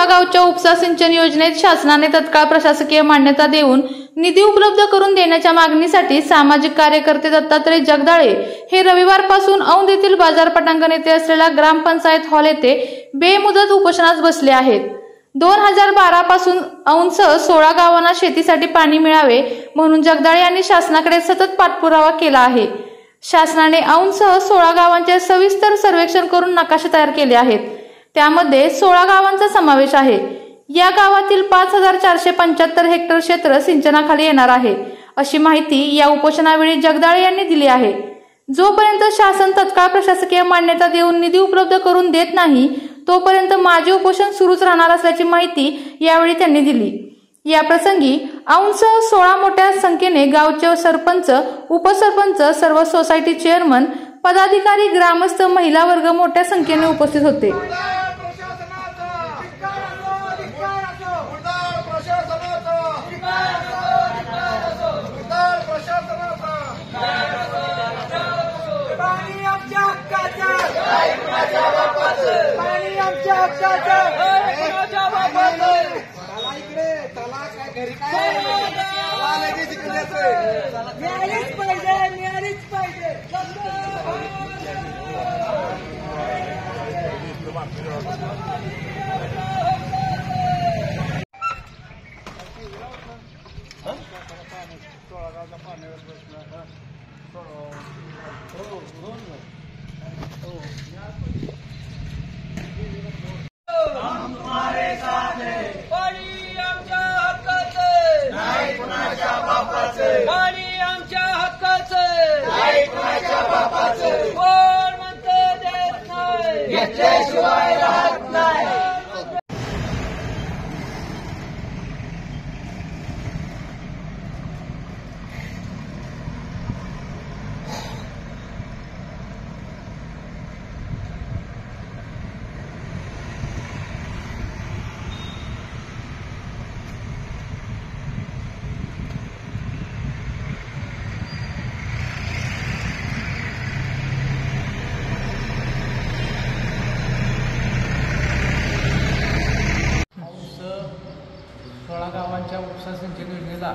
गावच्या उपसा सिंचन योजनेत शासनाने तत्काळ प्रशासकीय मान्यता देऊन निधी उपलब्ध करून देण्याच्या मागणीसाठी सामाजिक कार्यकर्ते दत्तात्रय जगदाळे हे रविवारपासून औंध येथील बाजार पटांगण येथे असलेल्या ग्रामपंचायत हॉल येथे बेमुदत उपोषणास बसले आहेत। 2012 पासून औंधसह 16 गावांना शेतीसाठी पाणी मिळावे म्हणून जगदाळे यांनी शासनाकडे सतत पाठपुरावा केला आहे। शासनाने औंधसह 16 गावांचे सविस्तर सर्वेक्षण करून नकाशे तयार केले आहेत। त्यामध्ये 16 गावांचा समावेश आहे। या गावातील 5475 हेक्टर क्षेत्र सिंचनाखाली येणार आहे, अशी माहिती या उपोषणावेळी जगदाळे यांनी दिली आहे। जोपर्यंत शासन तत्काळ प्रशासकीय मान्यता देऊन निधी उपलब्ध करून देत नाही तोपर्यंत माझे उपोषण सुरूच राहणार असल्याची माहिती यावेळी त्यांनी दिली। या प्रसंगी औंधसह 16 मोठ्या संख्येने गावचे सरपंच, उपसरपंच, सर्व सोसायटी चेअरमन, पदाधिकारी, ग्रामस्थ, महिला वर्ग मोठ्या संख्येने उपस्थित होते। गावांच्या उपसा सिंचन योजनेला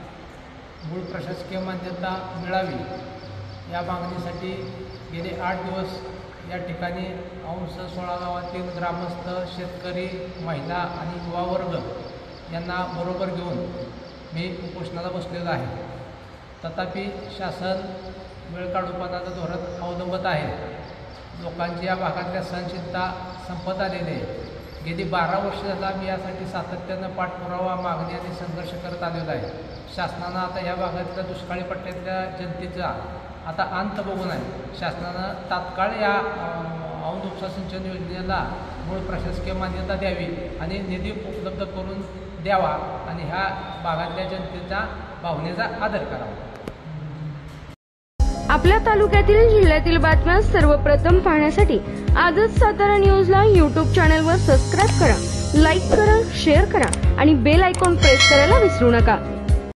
मूळ प्रशासकीय मान्यता मिळावी या मागणीसाठी गेले 8 दिवस या ठिकाणी औंध 16 गावातील ग्रामस्थ, शेतकरी, महिला आणि युवा वर्ग यांना बरोबर घेऊन मी उपोषणाला बसलेलो आहे। तथापि शासन वेळ काढूपणाचं धोरण अवलंबत आहे। लोकांची या भागातल्या सहनशीलता संपत आलेली आहे। गेली 12 वर्ष झाला मी यासाठी सातत्यानं पाठपुरावा, मागणी आणि संघर्ष करत आलेला आहे। शासनानं आता या भागातल्या दुष्काळी पट्ट्यातल्या जनतेचा आता अंत बघून आहे। शासनानं तात्काळ या औंध उपसा सिंचन योजनेला मूळ प्रशासकीय मान्यता द्यावी आणि निधी उपलब्ध करून द्यावा आणि ह्या भागातल्या जनतेच्या भावनेचा आदर करावा। आपल्या तालुक्यातील जिल्ह्यातील बातम्या सर्वप्रथम पाहण्यासाठी आजच सातारा न्यूजला YouTube चॅनलवर सबस्क्राइब करा, लाईक करा, शेअर करा आणि बेल आयकॉन प्रेस करायला विसरू नका।